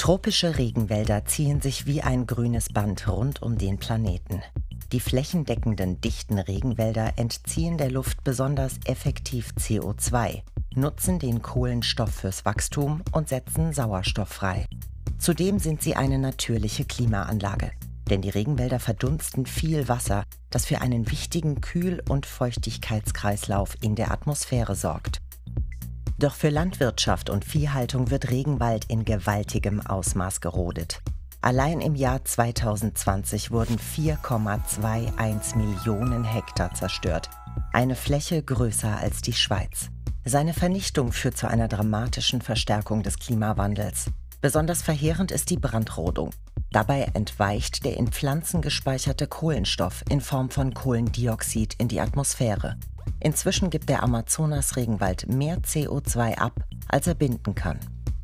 Tropische Regenwälder ziehen sich wie ein grünes Band rund um den Planeten. Die flächendeckenden, dichten Regenwälder entziehen der Luft besonders effektiv CO2, nutzen den Kohlenstoff fürs Wachstum und setzen Sauerstoff frei. Zudem sind sie eine natürliche Klimaanlage, denn die Regenwälder verdunsten viel Wasser, das für einen wichtigen Kühl- und Feuchtigkeitskreislauf in der Atmosphäre sorgt. Doch für Landwirtschaft und Viehhaltung wird Regenwald in gewaltigem Ausmaß gerodet. Allein im Jahr 2020 wurden 4,21 Millionen Hektar zerstört, eine Fläche größer als die Schweiz. Seine Vernichtung führt zu einer dramatischen Verstärkung des Klimawandels. Besonders verheerend ist die Brandrodung. Dabei entweicht der in Pflanzen gespeicherte Kohlenstoff in Form von Kohlendioxid in die Atmosphäre. Inzwischen gibt der Amazonas-Regenwald mehr CO2 ab, als er binden kann.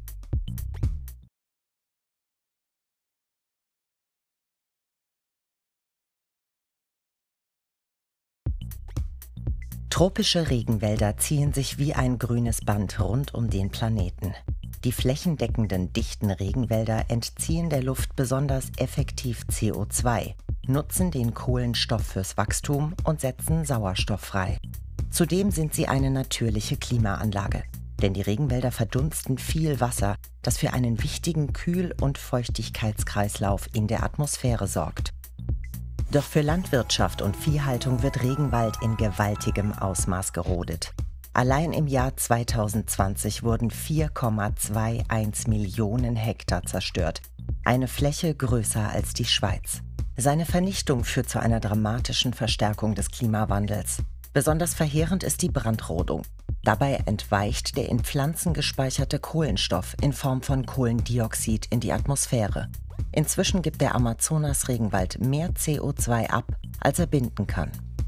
Tropische Regenwälder ziehen sich wie ein grünes Band rund um den Planeten. Die flächendeckenden, dichten Regenwälder entziehen der Luft besonders effektiv CO2, nutzen den Kohlenstoff fürs Wachstum und setzen Sauerstoff frei. Zudem sind sie eine natürliche Klimaanlage, denn die Regenwälder verdunsten viel Wasser, das für einen wichtigen Kühl- und Feuchtigkeitskreislauf in der Atmosphäre sorgt. Doch für Landwirtschaft und Viehhaltung wird Regenwald in gewaltigem Ausmaß gerodet. Allein im Jahr 2020 wurden 4,21 Millionen Hektar zerstört, eine Fläche größer als die Schweiz. Seine Vernichtung führt zu einer dramatischen Verstärkung des Klimawandels. Besonders verheerend ist die Brandrodung. Dabei entweicht der in Pflanzen gespeicherte Kohlenstoff in Form von Kohlendioxid in die Atmosphäre. Inzwischen gibt der Amazonas-Regenwald mehr CO2 ab, als er binden kann.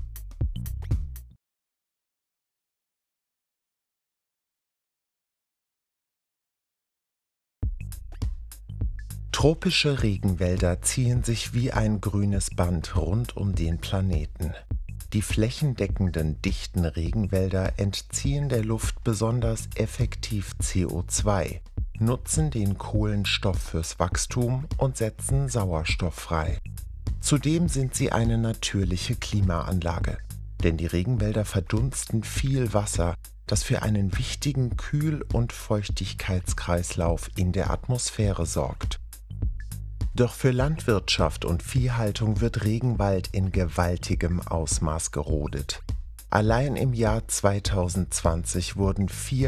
Tropische Regenwälder ziehen sich wie ein grünes Band rund um den Planeten. Die flächendeckenden, dichten Regenwälder entziehen der Luft besonders effektiv CO2, nutzen den Kohlenstoff fürs Wachstum und setzen Sauerstoff frei. Zudem sind sie eine natürliche Klimaanlage, denn die Regenwälder verdunsten viel Wasser, das für einen wichtigen Kühl- und Feuchtigkeitskreislauf in der Atmosphäre sorgt. Doch für Landwirtschaft und Viehhaltung wird Regenwald in gewaltigem Ausmaß gerodet. Allein im Jahr 2020 wurden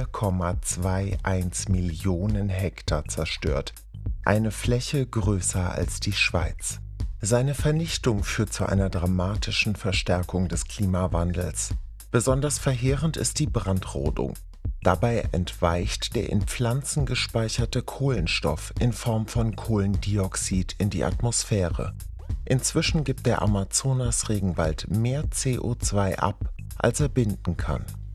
4,21 Millionen Hektar zerstört, eine Fläche größer als die Schweiz. Seine Vernichtung führt zu einer dramatischen Verstärkung des Klimawandels. Besonders verheerend ist die Brandrodung. Dabei entweicht der in Pflanzen gespeicherte Kohlenstoff in Form von Kohlendioxid in die Atmosphäre. Inzwischen gibt der Amazonas-Regenwald mehr CO2 ab, als er binden kann.